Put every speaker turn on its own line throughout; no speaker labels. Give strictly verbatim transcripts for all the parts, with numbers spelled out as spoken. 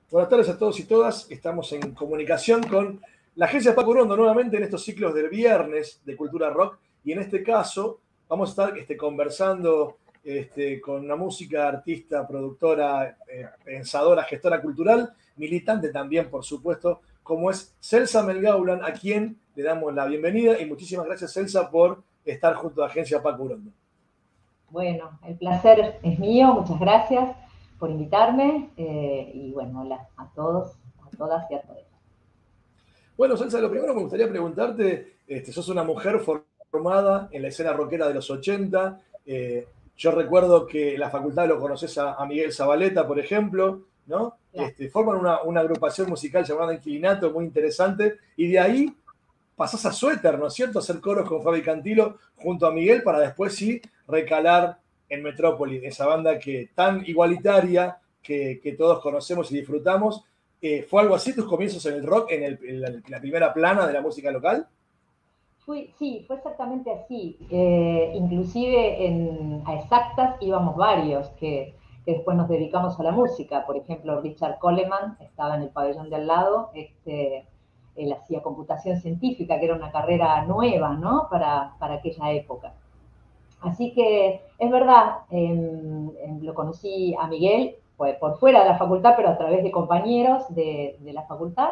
Buenas tardes a todos y todas. Estamos en comunicación con la agencia Paco Urondo nuevamente en estos ciclos del viernes de Cultura Rock. Y en este caso vamos a estar este, conversando este, con una música, artista, productora, eh, pensadora, gestora cultural, militante también, por supuesto, como es Celsa Melgaulan, a quien le damos la bienvenida. Y muchísimas gracias, Celsa, por estar junto a la agencia Paco Urondo.
Bueno, el placer es mío. Muchas gracias por invitarme. Eh, y bueno, hola a todos, a todas y a todos.
Bueno, Celsa, lo primero me gustaría preguntarte, este, sos una mujer formada en la escena rockera de los ochenta. Eh, yo recuerdo que en la facultad lo conoces a, a Miguel Zabaleta, por ejemplo, ¿no?
Claro.
Este, forman una, una agrupación musical llamada Inquilinato, muy interesante, y de ahí pasás a Suéter, ¿no es cierto? A hacer coros con Fabi Cantilo junto a Miguel para después sí recalar en Metrópoli, esa banda que tan igualitaria que, que todos conocemos y disfrutamos. Eh, ¿Fue algo así tus comienzos en el rock, en, el, en, la, en la primera plana de la música local?
Fui, sí, fue exactamente así. Eh, inclusive en, a Exactas íbamos varios que, que después nos dedicamos a la música. Por ejemplo, Richard Coleman estaba en el pabellón de al lado. Este, él hacía computación científica, que era una carrera nueva, ¿no? Para, para aquella época. Así que es verdad, eh, lo conocí a Miguel pues, por fuera de la facultad, pero a través de compañeros de, de la facultad,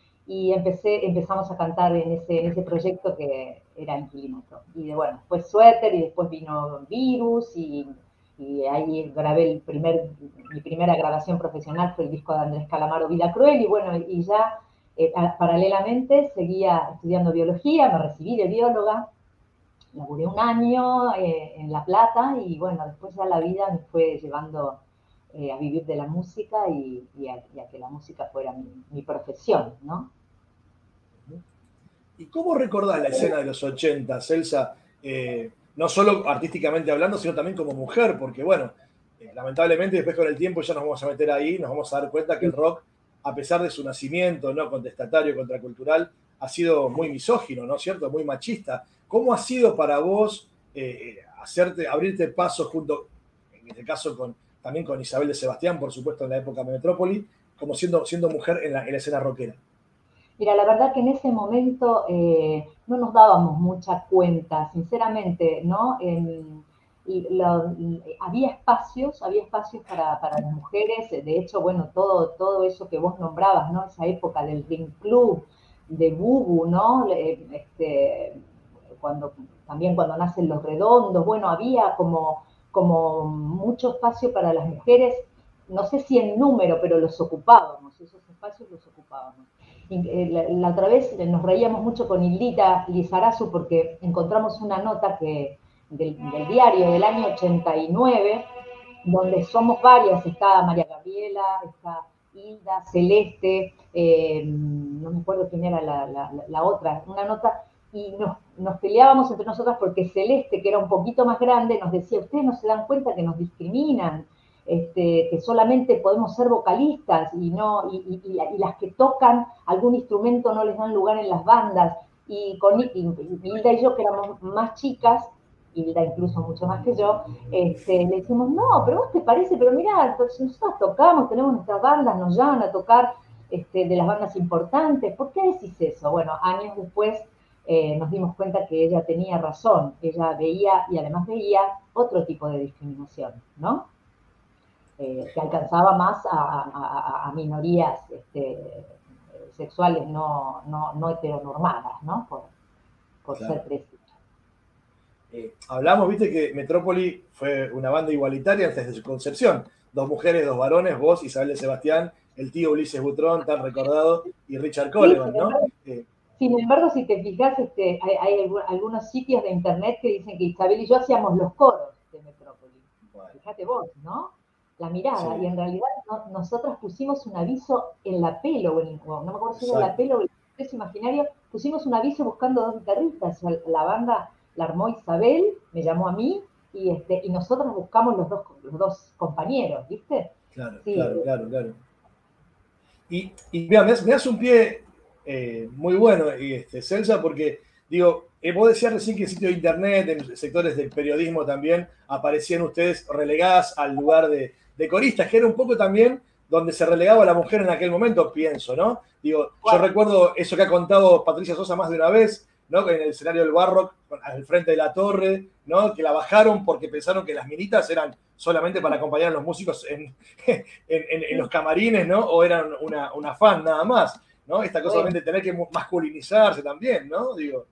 y empecé, empezamos a cantar en ese, en ese proyecto que era Inquilinato. Y de, bueno, después Suéter, y después vino Virus, y, y ahí grabé el primer, mi primera grabación profesional fue el disco de Andrés Calamaro, Vida Cruel, y bueno, y ya eh, paralelamente seguía estudiando biología, me recibí de bióloga. Laburé un año eh, en La Plata y bueno, después ya la vida me fue llevando eh, a vivir de la música y, y, a, y a que la música fuera mi, mi profesión, ¿no?
¿Y cómo recordás la escena de los ochenta, Celsa? Eh, no solo artísticamente hablando, sino también como mujer, porque bueno, eh, lamentablemente después con el tiempo ya nos vamos a meter ahí, nos vamos a dar cuenta que el rock, a pesar de su nacimiento, ¿no? Contestatario, contracultural, ha sido muy misógino, ¿no es cierto? Muy machista. ¿Cómo ha sido para vos eh, hacerte, abrirte paso junto, en este caso con, también con Isabel de Sebastián, por supuesto, en la época de Metrópoli, como siendo, siendo mujer en la, en la escena rockera?
Mira, la verdad que en ese momento eh, no nos dábamos mucha cuenta, sinceramente, ¿no? En, lo, había espacios, había espacios para, para las mujeres, de hecho, bueno, todo, todo eso que vos nombrabas, ¿no? Esa época del Ring Club, de Bubu, ¿no? Este, cuando, también cuando nacen Los Redondos, bueno, había como, como mucho espacio para las mujeres, no sé si en número, pero los ocupábamos, esos espacios los ocupábamos. La, la otra vez nos reíamos mucho con Hildita Lizarazu porque encontramos una nota que, del, del diario del año ochenta y nueve, donde somos varias, está María Gabriela, está Hilda, Celeste, eh, no me acuerdo quién era la, la, la otra, una nota, y nos, nos peleábamos entre nosotras porque Celeste, que era un poquito más grande, nos decía, ustedes no se dan cuenta que nos discriminan, Este, que solamente podemos ser vocalistas y, no, y, y, y, las que tocan algún instrumento no les dan lugar en las bandas. Y con y, y Hilda y yo, que éramos más chicas, Hilda incluso mucho más que yo, este, le decimos, no, pero vos te parece, pero mirá, nosotros tocamos, tenemos nuestras bandas, nos llaman a tocar este, de las bandas importantes, ¿por qué decís eso? Bueno, años después eh, nos dimos cuenta que ella tenía razón, ella veía y además veía otro tipo de discriminación, ¿no? Eh, que alcanzaba más a, a, a minorías este, sexuales no, no, no heteronormadas, ¿no? Por, por claro. ser precisos.
Eh, hablamos, viste, que Metrópoli fue una banda igualitaria antes de su concepción. Dos mujeres, dos varones, vos, Isabel de Sebastián, el tío Ulises Butrón, tan recordado, y Richard Coleman, sí, ¿no? Eh,
Sin embargo, si te fijas, este, hay, hay, algunos sitios de internet que dicen que Isabel y yo hacíamos los coros de Metrópoli. Bueno. Fíjate vos, ¿no? La mirada, sí. Y en realidad no, nosotras pusimos un aviso en la pelo, o en, o no me acuerdo si era en la pelo o en el imaginario, pusimos un aviso buscando dos guitarristas, o sea, la banda la armó Isabel, me llamó a mí, y, este, y nosotros buscamos los dos, los dos compañeros, ¿viste?
Claro, sí. claro, claro, claro. Y, y mira, me das, me das un pie eh, muy bueno, este, Celsa, porque, digo, eh, vos decías recién que en sitios de internet, en sectores del periodismo también, aparecían ustedes relegadas al lugar de, de coristas, que era un poco también donde se relegaba a la mujer en aquel momento, pienso, ¿no? Digo, yo recuerdo eso que ha contado Patricia Sosa más de una vez, ¿no? En el escenario del Barrock, al frente de la torre, ¿no? Que la bajaron porque pensaron que las minitas eran solamente para acompañar a los músicos en, en, en, en los camarines, ¿no? O eran una, una fan nada más, ¿no? Esta cosa
Bueno,
de tener que masculinizarse también, ¿no? Digo.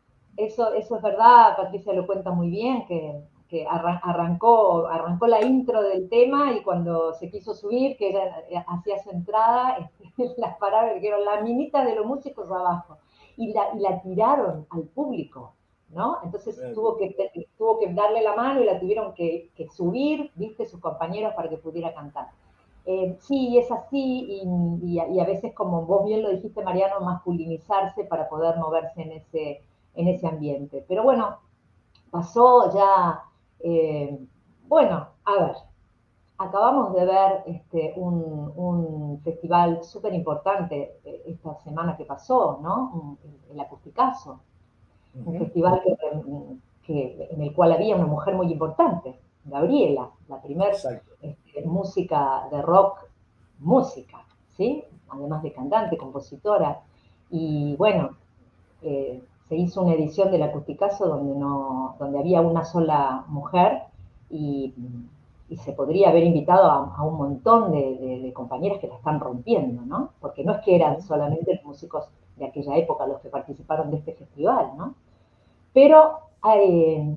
Eso, eso es verdad, Patricia lo cuenta muy bien, que, que arrancó, arrancó la intro del tema y cuando se quiso subir, que ella hacía su entrada, las pararon, dijeron, la minita de los músicos abajo, y la, y la tiraron al público, ¿no? Entonces tuvo que, tuvo que darle la mano y la tuvieron que, que subir, viste, sus compañeros para que pudiera cantar. Eh, sí, es así, y, y, y a veces, como vos bien lo dijiste, Mariano, masculinizarse para poder moverse en ese en ese ambiente. Pero bueno, pasó ya, eh, bueno, a ver, acabamos de ver este, un, un festival súper importante eh, esta semana que pasó, ¿no? Un, el Acusticazo, uh-huh. Un festival que, que, en el cual había una mujer muy importante, Gabriela, la primera este, música de rock, música, ¿sí? Además de cantante, compositora, y bueno, eh, se hizo una edición del Acusticazo donde, no, donde había una sola mujer y, y se podría haber invitado a, a un montón de, de, de compañeras que la están rompiendo, ¿no? Porque no es que eran solamente los músicos de aquella época los que participaron de este festival, ¿no? Pero eh,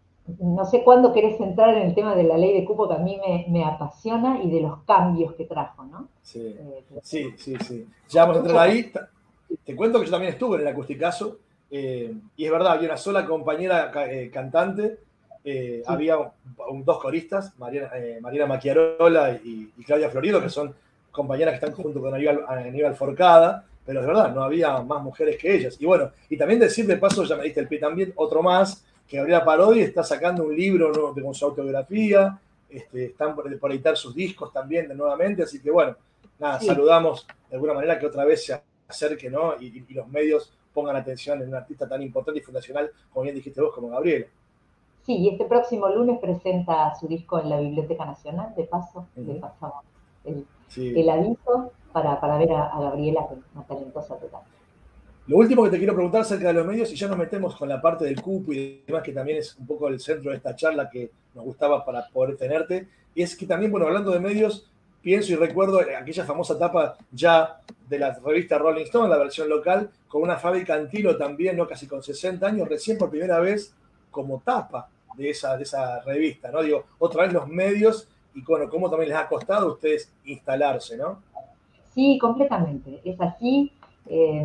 no sé cuándo querés entrar en el tema de la ley de cupo, que a mí me, me apasiona, y de los cambios que trajo, ¿no?
Sí, eh, sí, sí, sí. Ya vamos a entrar ahí. Te cuento que yo también estuve en el Acusticazo, eh, y es verdad, había una sola compañera eh, cantante, eh, sí. Había un, un, dos coristas, Mariana, eh, Mariana Macchiarola y, y Claudia Florido, que son compañeras que están junto con Aníbal, Aníbal Forcada, pero es verdad, no había más mujeres que ellas. Y bueno, y también decir de paso, ya me diste el pie también, otro más, que Gabriela Parodi está sacando un libro, ¿no?, con su autobiografía, este, están por, por editar sus discos también de nuevamente, así que bueno, nada, sí. Saludamos de alguna manera que otra vez se acerque, ¿no? Y, y los medios pongan atención en un artista tan importante y fundacional, como bien dijiste vos, como Gabriela.
Sí, y este próximo lunes presenta su disco en la Biblioteca Nacional, de paso, uh-huh. Le pasamos el, sí. el aviso para, para ver a, a Gabriela, que es una talentosa total.
Lo último que te quiero preguntar acerca de los medios, y ya nos metemos con la parte del cupo y demás, que también es un poco el centro de esta charla que nos gustaba para poder tenerte, y es que también, bueno, hablando de medios, pienso y recuerdo aquella famosa etapa ya de la revista Rolling Stone, la versión local, con una Fabi Cantilo también, ¿no?, casi con sesenta años, recién por primera vez como tapa de esa, de esa revista, ¿no? Digo, otra vez los medios, y bueno, cómo también les ha costado a ustedes instalarse, ¿no?
Sí, completamente, es así. Eh,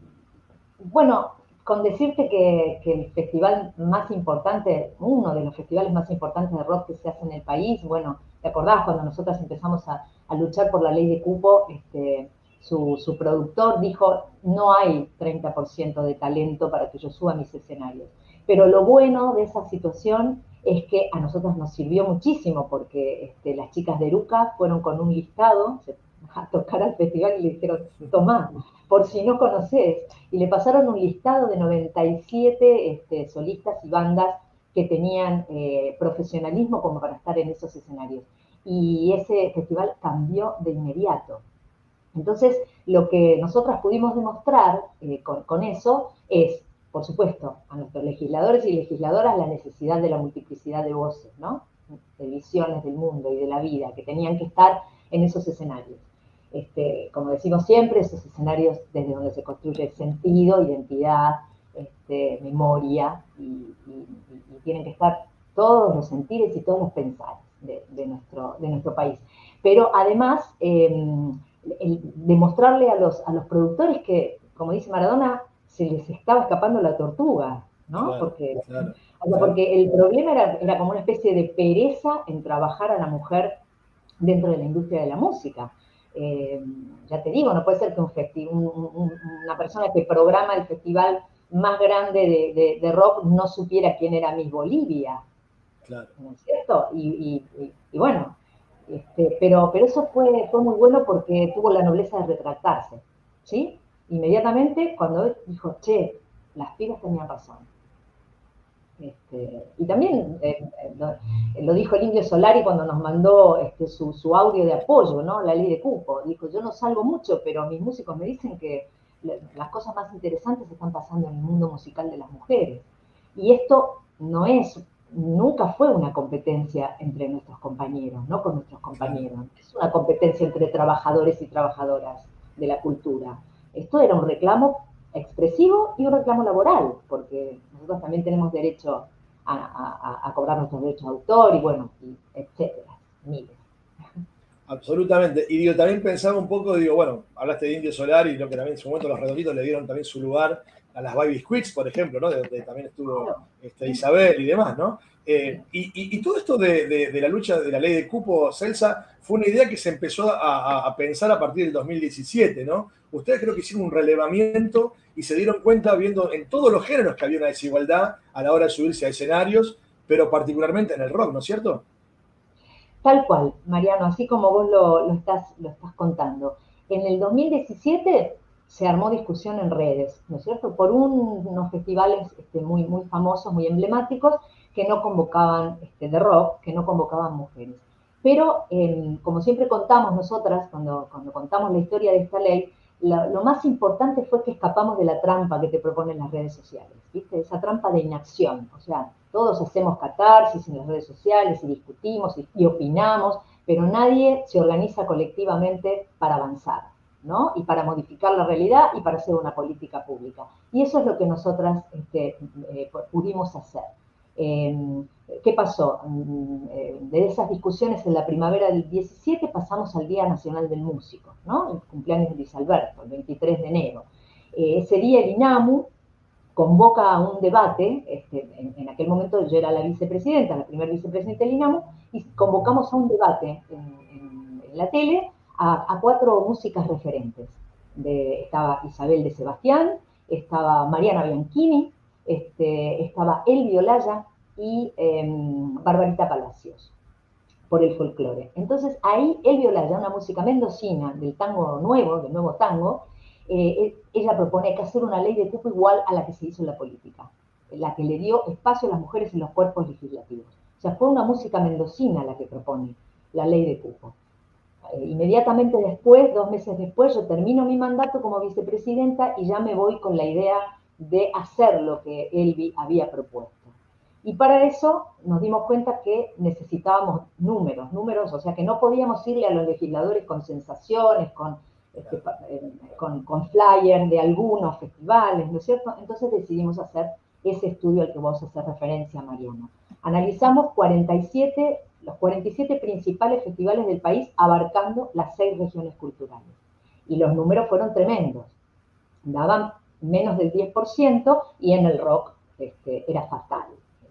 bueno, con decirte que, que el festival más importante, uno de los festivales más importantes de rock que se hace en el país, bueno, ¿te acordás cuando nosotros empezamos a, a luchar por la ley de cupo? Este, su, su productor dijo, no hay treinta por ciento de talento para que yo suba a mis escenarios. Pero lo bueno de esa situación es que a nosotros nos sirvió muchísimo, porque este, las chicas de Eruca fueron con un listado a tocar al festival y le dijeron, tomá, por si no conocés, y le pasaron un listado de noventa y siete este, solistas y bandas que tenían eh, profesionalismo como para estar en esos escenarios. Y ese festival cambió de inmediato. Entonces, lo que nosotras pudimos demostrar eh, con, con eso es, por supuesto, a nuestros legisladores y legisladoras la necesidad de la multiplicidad de voces, ¿no?, de visiones del mundo y de la vida, que tenían que estar en esos escenarios. Este, como decimos siempre, esos escenarios desde donde se construye sentido, identidad, este, memoria, y, y, y tienen que estar todos los sentires y todos los pensares de, de, nuestro, de nuestro país. Pero además, eh, el demostrarle a los, a los productores que, como dice Maradona, se les estaba escapando la tortuga, ¿no?
Claro,
porque,
claro,
o sea,
claro.
porque el problema era, era como una especie de pereza en trabajar a la mujer dentro de la industria de la música. Eh, ya te digo, no puede ser que un festi un, un, una persona que programa el festival más grande de, de, de rock no supiera quién era Miss Bolivia.
Claro.
¿No es cierto? Y, y, y, y bueno, este, pero, pero eso fue, fue muy bueno porque tuvo la nobleza de retractarse, ¿sí? Inmediatamente, cuando dijo, che, las pibas tenían razón. Este, y también eh, lo, lo dijo el Indio Solari cuando nos mandó este, su, su, audio de apoyo, ¿no? La ley de cupo. Dijo, yo no salgo mucho, pero mis músicos me dicen que las cosas más interesantes están pasando en el mundo musical de las mujeres. Y esto no es, nunca fue una competencia entre nuestros compañeros, no con nuestros compañeros. Es una competencia entre trabajadores y trabajadoras de la cultura. Esto era un reclamo expresivo y un reclamo laboral, porque nosotros también tenemos derecho a, a, a cobrar nuestros derechos de autor y bueno, y etcétera, miles.
Absolutamente. Y digo, también pensaba un poco, digo, bueno, hablaste de Indio Solari y lo que también en su momento los redonditos le dieron también su lugar a las Baby Squeaks, por ejemplo, ¿no? De donde también estuvo claro. este, Isabel y demás, ¿no? Eh, y, y, y todo esto de, de, de la lucha de la ley de cupo, Celsa, fue una idea que se empezó a, a pensar a partir del dos mil diecisiete, ¿no? Ustedes creo que hicieron un relevamiento y se dieron cuenta viendo en todos los géneros que había una desigualdad a la hora de subirse a escenarios, pero particularmente en el rock, ¿no es cierto?
Tal cual, Mariano, así como vos lo, lo, estás, lo estás contando. En el dos mil diecisiete se armó discusión en redes, ¿no es cierto? Por un, unos festivales este, muy, muy famosos, muy emblemáticos, que no convocaban, este, de rock, que no convocaban mujeres. Pero, eh, como siempre contamos nosotras, cuando, cuando contamos la historia de esta ley, lo, lo más importante fue que escapamos de la trampa que te proponen las redes sociales, ¿viste? Esa trampa de inacción, o sea, todos hacemos catarsis en las redes sociales y discutimos y, y opinamos, pero nadie se organiza colectivamente para avanzar, ¿no? Y para modificar la realidad y para hacer una política pública. Y eso es lo que nosotras este, eh, pudimos hacer. Eh, ¿Qué pasó? De esas discusiones en la primavera del diecisiete pasamos al Día Nacional del Músico, ¿no? El cumpleaños de Luis Alberto, el veintitrés de enero. Eh, ese día el INAMU convoca a un debate, este, en, en, aquel momento yo era la vicepresidenta, la primera vicepresidenta del INAMU, y convocamos a un debate en, en, en la tele a, a cuatro músicas referentes. De, estaba Isabel de Sebastián, estaba Mariana Bianchini, este, estaba Elvi Olaya y eh, Barbarita Palacios, por el folclore. Entonces ahí Elvi Olaya, una música mendocina del tango nuevo, del nuevo tango, eh, ella propone que hacer una ley de cupo igual a la que se hizo en la política, la que le dio espacio a las mujeres en los cuerpos legislativos. O sea, fue una música mendocina la que propone la ley de cupo. Eh, inmediatamente después, dos meses después, yo termino mi mandato como vicepresidenta y ya me voy con la idea de hacer lo que Elvi había propuesto. Y para eso nos dimos cuenta que necesitábamos números, números, o sea que no podíamos irle a los legisladores con sensaciones, con, este, con, con flyers de algunos festivales, ¿no es cierto? Entonces decidimos hacer ese estudio al que vos haces referencia, Mariano. Analizamos cuarenta y siete, los cuarenta y siete principales festivales del país abarcando las seis regiones culturales. Y los números fueron tremendos. Daban menos del diez por ciento y en el rock este, era fatal.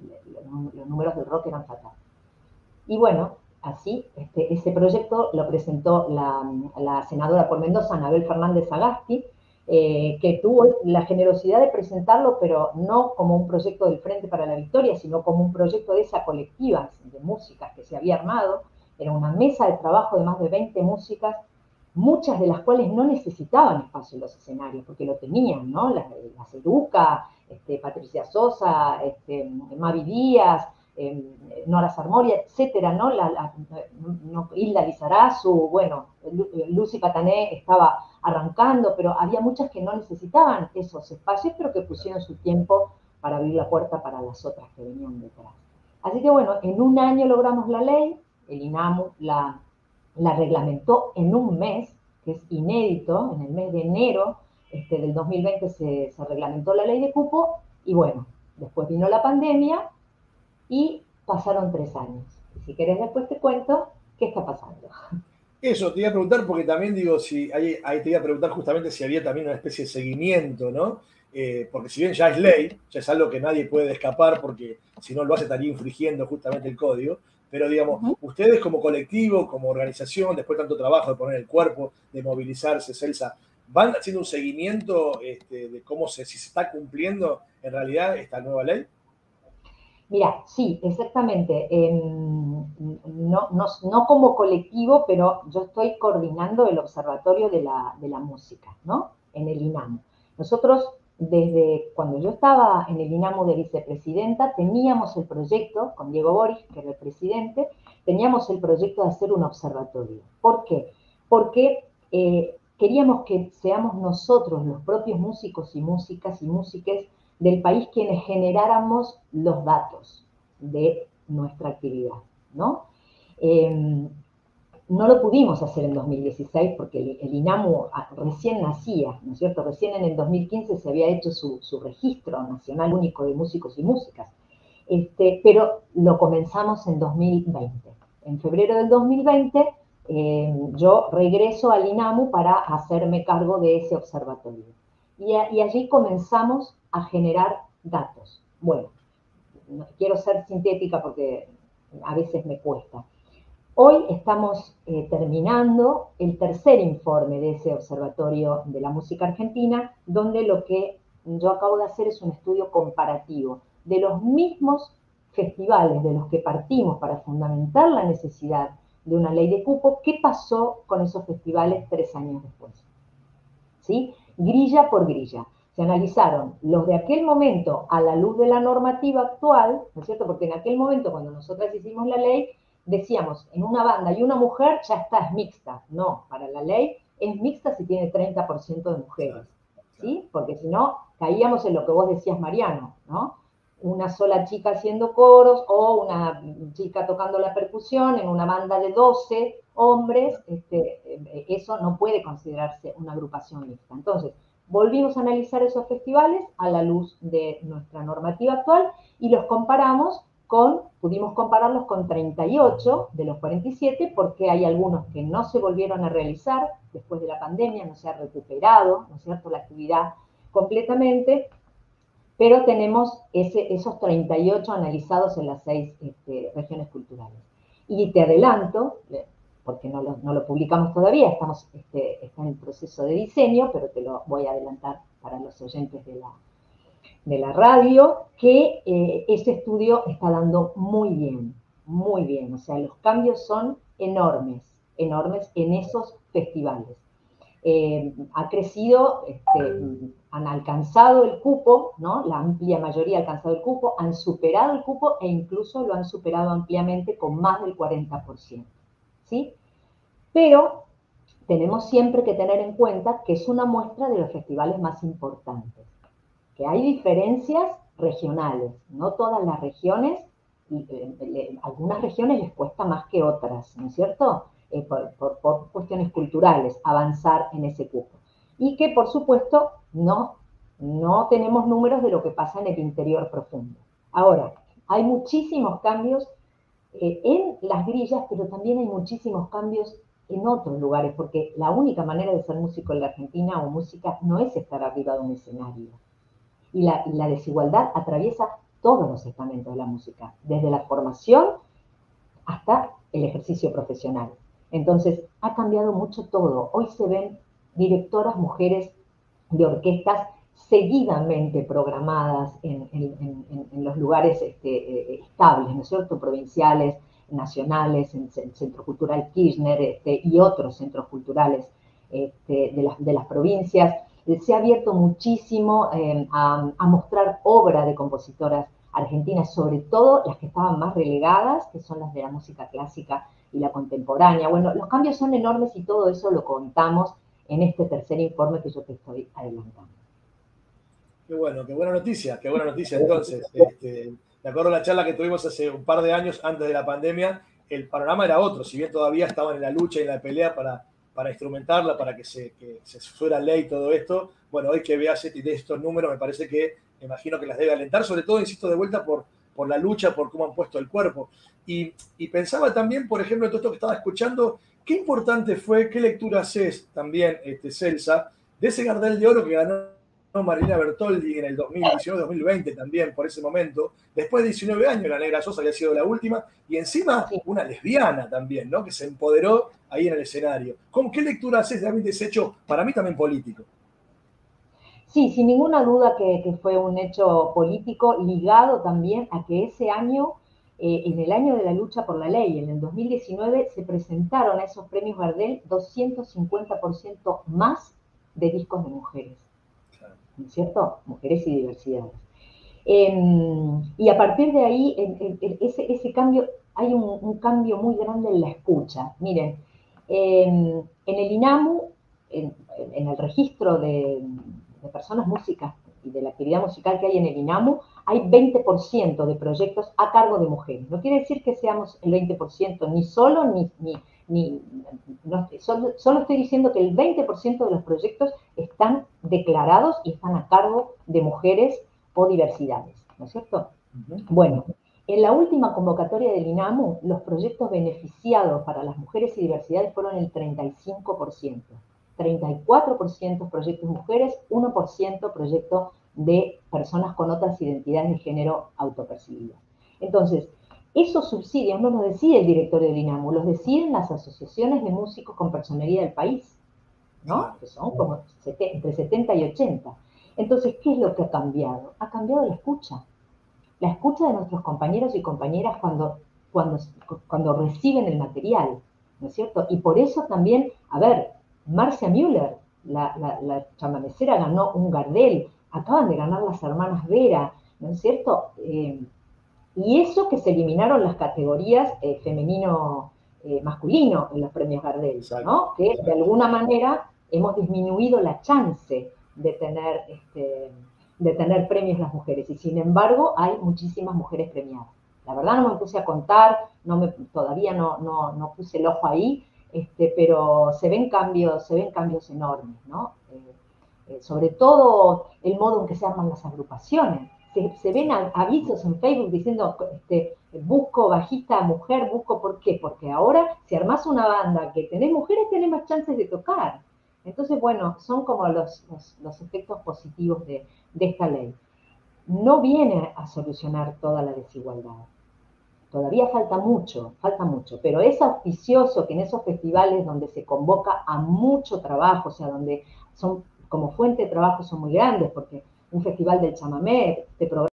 Los números del rock eran fatales. Y bueno, así, este, ese proyecto lo presentó la, la senadora por Mendoza, Anabel Fernández Sagasti, eh, que tuvo la generosidad de presentarlo, pero no como un proyecto del Frente para la Victoria, sino como un proyecto de esa colectiva de músicas que se había armado. Era una mesa de trabajo de más de veinte músicas, muchas de las cuales no necesitaban espacio en los escenarios, porque lo tenían, ¿no? La, la Ceruca, este, Patricia Sosa, este, Mavi Díaz, eh, Nora Sarmoria, etcétera, ¿no? La, la, no Hilda Lizarazu, bueno, Lucy Patané estaba arrancando, pero había muchas que no necesitaban esos espacios, pero que pusieron su tiempo para abrir la puerta para las otras que venían detrás. Así que bueno, en un año logramos la ley, el INAMU la la reglamentó en un mes, que es inédito, en el mes de enero este, del dos mil veinte se, se reglamentó la ley de cupo, y bueno, después vino la pandemia y pasaron tres años. Y si querés después te cuento qué está pasando.
Eso, te iba a preguntar porque también digo, si ahí, ahí te iba a preguntar justamente si había también una especie de seguimiento, ¿no? Eh, porque si bien ya es ley, ya es algo que nadie puede escapar porque si no lo hace estaría infringiendo justamente el código, pero digamos, uh-huh. ustedes como colectivo, como organización, después de tanto trabajo de poner el cuerpo, de movilizarse, Celsa, ¿van haciendo un seguimiento este, de cómo se, si se está cumpliendo en realidad esta nueva ley?
Mira, sí, exactamente. Eh, no, no, no como colectivo, pero yo estoy coordinando el Observatorio de la, de la Música, ¿no? En el INAMU. Nosotros desde cuando yo estaba en el INAMU de vicepresidenta, teníamos el proyecto, con Diego Boris, que era el presidente, teníamos el proyecto de hacer un observatorio. ¿Por qué? Porque eh, queríamos que seamos nosotros, los propios músicos y músicas y músiques del país, quienes generáramos los datos de nuestra actividad, ¿no? Eh, no lo pudimos hacer en dos mil dieciséis porque el, el INAMU recién nacía, ¿no es cierto? Recién en el dos mil quince se había hecho su, su registro nacional único de músicos y músicas, este, pero lo comenzamos en dos mil veinte. En febrero del dos mil veinte eh, yo regreso al INAMU para hacerme cargo de ese observatorio. Y, a, y allí comenzamos a generar datos. Bueno, quiero ser sintética porque a veces me cuesta. Hoy estamos eh, terminando el tercer informe de ese Observatorio de la Música Argentina, donde lo que yo acabo de hacer es un estudio comparativo de los mismos festivales de los que partimos para fundamentar la necesidad de una ley de cupo. ¿Qué pasó con esos festivales tres años después? ¿Sí? Grilla por grilla. Se analizaron los de aquel momento a la luz de la normativa actual, ¿no es cierto? Porque en aquel momento, cuando nosotras hicimos la ley, decíamos, en una banda y una mujer ya está, es mixta. No, para la ley es mixta si tiene treinta por ciento de mujeres, ¿sí? Porque si no, caíamos en lo que vos decías, Mariano, ¿no? Una sola chica haciendo coros o una chica tocando la percusión en una banda de doce hombres, este, eso no puede considerarse una agrupación mixta. Entonces, volvimos a analizar esos festivales a la luz de nuestra normativa actual y los comparamos con, pudimos compararlos con treinta y ocho de los cuarenta y siete, porque hay algunos que no se volvieron a realizar después de la pandemia, no se ha recuperado, ¿no es cierto?, la actividad completamente, pero tenemos ese, esos treinta y ocho analizados en las seis este, regiones culturales. Y te adelanto, porque no lo, no lo publicamos todavía, estamos, este, está en el proceso de diseño, pero te lo voy a adelantar para los oyentes de la, de la radio, que eh, ese estudio está dando muy bien, muy bien. O sea, los cambios son enormes, enormes en esos festivales. Eh, ha crecido, este, han alcanzado el cupo, ¿no? La amplia mayoría ha alcanzado el cupo, han superado el cupo e incluso lo han superado ampliamente con más del cuarenta por ciento, ¿sí? Pero tenemos siempre que tener en cuenta que es una muestra de los festivales más importantes, que hay diferencias regionales, no todas las regiones, eh, eh, algunas regiones les cuesta más que otras, ¿no es cierto?, eh, por, por, por cuestiones culturales, avanzar en ese cupo. Y que, por supuesto, no, no tenemos números de lo que pasa en el interior profundo. Ahora, hay muchísimos cambios eh, en las grillas, pero también hay muchísimos cambios en otros lugares, porque la única manera de ser músico en la Argentina o música no es estar arriba de un escenario. Y la, y la desigualdad atraviesa todos los estamentos de la música, desde la formación hasta el ejercicio profesional. Entonces, ha cambiado mucho todo. Hoy se ven directoras mujeres de orquestas seguidamente programadas en, en, en, en los lugares este, estables, ¿no es cierto?, provinciales, nacionales, en el Centro Cultural Kirchner este, y otros centros culturales este, de, las, de las provincias. Se ha abierto muchísimo eh, a, a mostrar obra de compositoras argentinas, sobre todo las que estaban más relegadas, que son las de la música clásica y la contemporánea. Bueno, los cambios son enormes y todo eso lo contamos en este tercer informe que yo te estoy adelantando.
Qué bueno, qué buena noticia, qué buena noticia. Entonces, este, de acuerdo a la charla que tuvimos hace un par de años antes de la pandemia, el panorama era otro, si bien todavía estaban en la lucha y en la pelea para, para instrumentarla, para que se, que se fuera ley todo esto. Bueno, hoy que veas de estos números, me parece que, me imagino que las debe alentar, sobre todo, insisto, de vuelta por, por la lucha, por cómo han puesto el cuerpo. Y, y pensaba también, por ejemplo, en todo esto que estaba escuchando, qué importante fue, qué lectura haces también, este, Celsa, de ese Gardel de Oro que ganó Marilina Bertoldi en el dos mil diecinueve dos mil veinte también, por ese momento. Después de diecinueve años, la Negra Sosa había sido la última, y encima
Sí.
una lesbiana también, ¿no?, que se empoderó ahí en el escenario. ¿Cómo, qué lectura haces de ese hecho, para mí también político?
Sí, sin ninguna duda que, que fue un hecho político ligado también a que ese año, eh, en el año de la lucha por la ley, en el dos mil diecinueve, se presentaron a esos premios Gardel doscientos cincuenta por ciento más de discos de mujeres. ¿no es cierto? Mujeres y diversidades. Eh, y a partir de ahí, en, en, ese, ese cambio, hay un, un, cambio muy grande en la escucha. Miren, eh, en el INAMU, en, en el registro de, de personas músicas y de la actividad musical que hay en el INAMU, hay veinte por ciento de proyectos a cargo de mujeres. No quiere decir que seamos el veinte por ciento ni solo, ni, ni, ni no, solo, solo estoy diciendo que el veinte por ciento de los proyectos están declarados y están a cargo de mujeres o diversidades, ¿no es cierto? Uh-huh. Bueno, en la última convocatoria del INAMU, los proyectos beneficiados para las mujeres y diversidades fueron el treinta y cinco por ciento. treinta y cuatro por ciento proyectos mujeres, uno por ciento proyectos de personas con otras identidades de género autopercibidas. Entonces, esos subsidios no los decide el directorio del INAMU, los deciden las asociaciones de músicos con personería del país, ¿no? Que son como entre setenta y ochenta. Entonces, ¿qué es lo que ha cambiado? Ha cambiado la escucha. La escucha de nuestros compañeros y compañeras cuando, cuando, cuando reciben el material, ¿no es cierto? Y por eso también, a ver, Marcia Müller, la, la, la chamanecera, ganó un Gardel, acaban de ganar las hermanas Vera, ¿no es cierto? Eh, y eso que se eliminaron las categorías eh, femenino-masculino eh, en los premios Gardel, exacto, ¿no? Que exacto. De alguna manera hemos disminuido la chance de tener, este, de tener premios las mujeres, y sin embargo hay muchísimas mujeres premiadas. La verdad no me puse a contar, no me, todavía no, no, no puse el ojo ahí, este, pero se ven cambios, se ven cambios enormes, ¿no? Eh, eh, sobre todo el modo en que se arman las agrupaciones. Se, se ven avisos en Facebook diciendo, este, busco bajista mujer, busco, ¿por qué? Porque ahora si armás una banda que tenés mujeres, tenés más chances de tocar. Entonces, bueno, son como los, los, los efectos positivos de, de esta ley. No viene a solucionar toda la desigualdad. Todavía falta mucho, falta mucho, pero es auspicioso que en esos festivales donde se convoca a mucho trabajo, o sea, donde son como fuente de trabajo son muy grandes, porque un festival del chamamé, te programa